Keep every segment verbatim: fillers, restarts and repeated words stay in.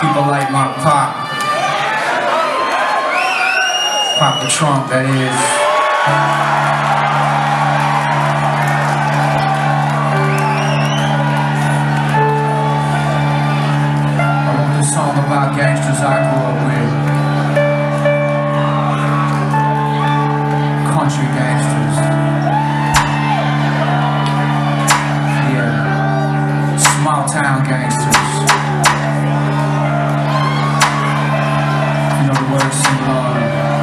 People like my pop. Pop the trunk, that is. I wrote this song about gangsters I grew up with. Country gangsters. Yeah. Small town gangsters. You know the words sing along.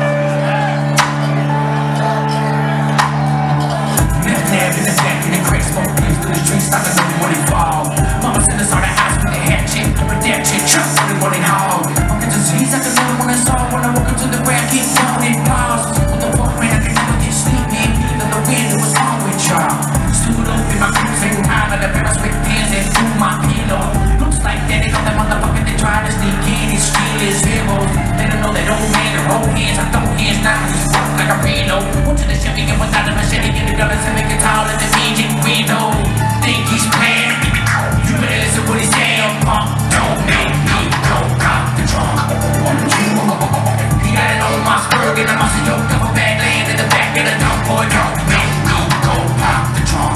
In the back, in the crack, smoke things through the streets, like a little morning fall. Mama sent us on the house with a hatchet, but that shit trust in the morning hall. I'm getting disease like another one I saw when I woke up to the ground, keep down and pause. On the walk, man, I could never get sleepy, and feeling the wind, it was wrong with y'all. Stood up in my crib, same time, and the parents with pins and threw my pillow. Looks like that they got that motherfucker that tried to sneak in, his skill is heroes. They don't know that old man, their old hands, I throw hands, now he's walk like a reload. Went to the Chevy, get without the machete, get the dollars and make it tall as the engine window. Think he's playing? You better listen what he's saying, punk. Don't make me go pop the trunk. He got an old Mossberg and a mossy dope double bag laying in the back of the dump. Boy, don't make me go pop the trunk.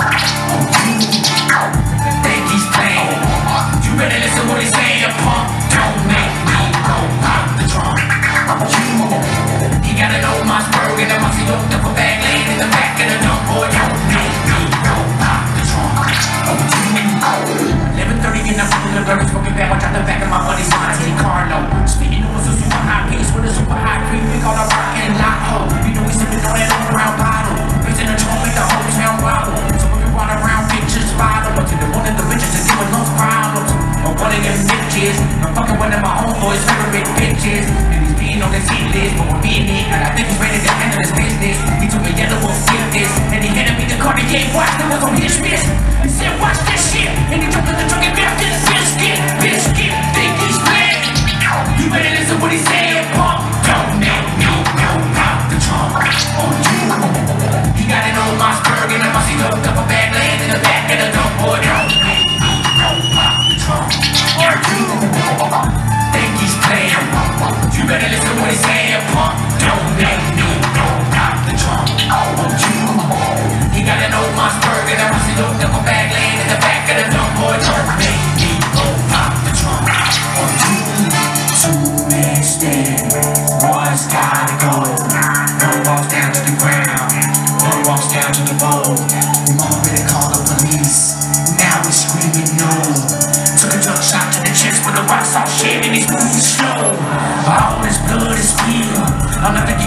Think he's playing? You better listen what he's saying, punk. Don't make me go pop the trunk. He got an old Mossberg and a mossy dope double bag laying in the back of the dump. Boy, don't make me go pop the trunk. eleven thirty in the fucking dirty smoking bag. Watch out the back of my buddy's Monte Carlo. Spitting noodles a super high pace with a super high cream. We call a rockin' lot hole. You know we sipping on that old brown bottle. Facing the trunk, make the whole town wobble. So we can run around bitches bottle. But to the one of the bitches is giving those problems. Or one of them bitches. I'm fucking one of my homeboys' favorite bitches. And he's being on this hit list, but we're being it. And I think he's ready to handle his business. He told me Yelawolf flip this. And he handed me the card and gave watch that was on his wrist. He said watch this shit. And he jumped in the truck and grabbed his biscuit. Biscuit, think he's playing? You better listen what he's saying, punk. Don't make me go pop the trunk on you. He got an old Mossberg and a mossy dope double bag laying in the back of the dump. Boy, don't make me go pop the trunk on you. Think he's playing? You better listen what he's saying, punk. Don't make me go pop the trunk on you. He got an old Mossberg and a mossy dope double bag laying in the back of the dump. Boy, don't make me go pop the trunk on you. Two men stand, one's gotta go. One walks down to the ground, one walks down to the bowl. Your mama better call the police, now he's screaming no. Took a drug shot to the chest with a rock salt shit and he's moving slow. All his blood is spilled, I'm not the